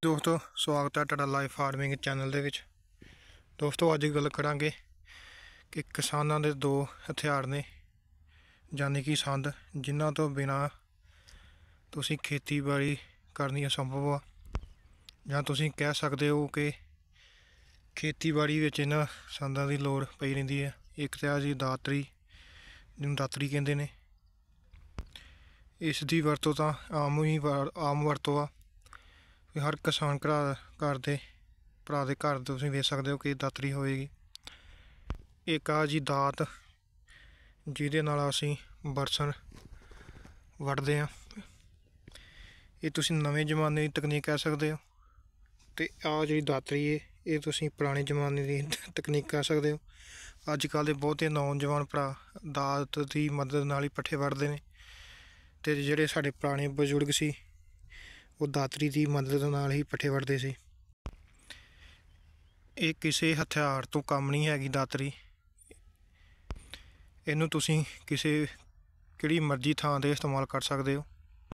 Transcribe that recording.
ਦੋਸਤੋ ਸਵਾਗਤ ਹੈ ਤੁਹਾਡਾ ਲਾਈਵ ਫਾਰਮਿੰਗ ਚੈਨਲ ਦੇ ਵਿੱਚ। ਦੋਸਤੋ ਅੱਜ ਗੱਲ ਕਰਾਂਗੇ ਕਿ ਕਿਸਾਨਾਂ ਦੇ ਦੋ ਹਥਿਆਰ ਨੇ, ਯਾਨੀ ਕਿ ਸੰਦ, ਜਿਨ੍ਹਾਂ ਤੋਂ ਬਿਨਾਂ ਤੁਸੀਂ ਖੇਤੀਬਾੜੀ ਕਰਨੀ ਅਸੰਭਵ ਆ, ਜਾਂ ਤੁਸੀਂ ਕਹਿ ਸਕਦੇ ਹੋ ਕਿ ਖੇਤੀਬਾੜੀ ਵਿੱਚ ਇਹਨਾਂ ਸੰਦਾਂ ਦੀ ਲੋੜ ਪਈ ਰਹਿੰਦੀ ਹੈ। ਇੱਕ ਤਾਂ ਜੀ ਦਾਤਰੀ, ਜਿਹਨੂੰ ਦਾਤਰੀ ਕਹਿੰਦੇ ਨੇ। ਇਸ ਦੀ ਵਰਤੋਂ ਤਾਂ ਆਮ ਵਰਤੋਂ ਆ। ਹਰ ਕਿਸਾਨ ਘਰ ਦੇ ਤੁਸੀਂ ਵੇਖ ਸਕਦੇ ਹੋ ਕਿ ਦਾਤਰੀ ਹੋਏਗੀ। ਇੱਕ ਆ ਜੀ ਦਾਤ, ਜਿਹਦੇ ਨਾਲ ਅਸੀਂ ਬਰਸਨ ਵੱਢਦੇ ਹਾਂ। ਇਹ ਤੁਸੀਂ ਨਵੇਂ ਜ਼ਮਾਨੇ ਦੀ ਤਕਨੀਕ ਕਹਿ ਸਕਦੇ ਹੋ। ਅਤੇ ਆਹ ਜਿਹੜੀ ਦਾਤਰੀ ਹੈ, ਇਹ ਤੁਸੀਂ ਪੁਰਾਣੇ ਜ਼ਮਾਨੇ ਦੀ ਤਕਨੀਕ ਕਹਿ ਸਕਦੇ ਹੋ। ਅੱਜ ਕੱਲ੍ਹ ਦੇ ਬਹੁਤੇ ਨੌਜਵਾਨ ਭਰਾ ਦਾਤ ਦੀ ਮਦਦ ਨਾਲ ਹੀ ਪੱਠੇ ਵੱਢਦੇ ਨੇ, ਅਤੇ ਜਿਹੜੇ ਸਾਡੇ ਪੁਰਾਣੇ ਬਜ਼ੁਰਗ ਸੀ ਉਹ ਦਾਤਰੀ ਦੀ ਮਦਦ ਨਾਲ ਹੀ ਪੱਠੇ ਵੱਢਦੇ ਸੀ। ਇਹ ਕਿਸੇ ਹਥਿਆਰ ਤੋਂ ਕੰਮ ਨਹੀਂ ਹੈਗੀ ਦਾਤਰੀ। ਇਹਨੂੰ ਤੁਸੀਂ ਕਿਹੜੀ ਮਰਜ਼ੀ ਥਾਂ 'ਤੇ ਇਸਤੇਮਾਲ ਕਰ ਸਕਦੇ ਹੋ।